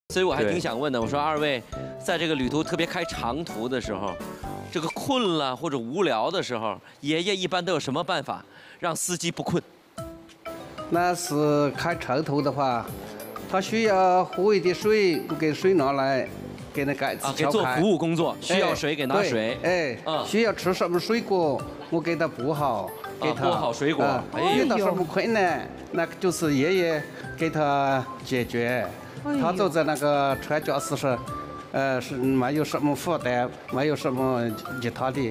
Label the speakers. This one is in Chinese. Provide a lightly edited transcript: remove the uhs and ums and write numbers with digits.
Speaker 1: 所以我还挺想问的，我说二位在这个旅途特别开长途的时候，这个困了或者无聊的时候，爷爷一般都有什么办法让司机不困？
Speaker 2: 那是开长途的话，他需要喝一点水，我给水拿来，给那盖子
Speaker 1: 啊，给
Speaker 2: 敲开。
Speaker 1: 做服务工作需要水给拿水。
Speaker 2: 需要吃什么水果，我给他剥好，给他
Speaker 1: 剥好水果。
Speaker 2: 遇到什么困难，那就是爷爷给他解决。他坐在那个车驾驶室，是没有什么负担，没有什么其他的。